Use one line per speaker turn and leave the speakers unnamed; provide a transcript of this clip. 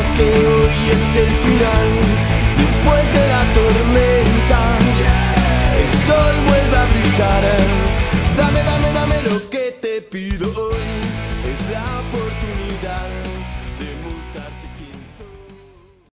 sepas que hoy es el final. Después de la tormenta, el sol vuelve a brillar. Dame, dame, dame lo que te pido hoy. Es la oportunidad.